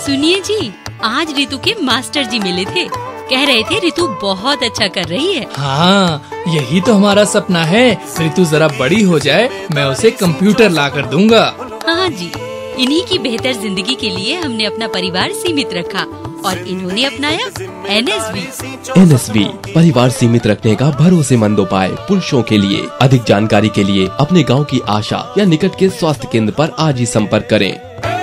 सुनिए जी, आज रितु के मास्टर जी मिले थे। कह रहे थे रितु बहुत अच्छा कर रही है। हाँ, यही तो हमारा सपना है। रितु जरा बड़ी हो जाए, मैं उसे कंप्यूटर ला कर दूंगा। हाँ जी, इन्हीं की बेहतर जिंदगी के लिए हमने अपना परिवार सीमित रखा और इन्होंने अपनाया NSV। NSV परिवार सीमित रखने का भरोसेमंद उपाय पुरुषों के लिए। अधिक जानकारी के लिए अपने गांव की आशा या निकट के स्वास्थ्य केंद्र पर आज ही संपर्क करें।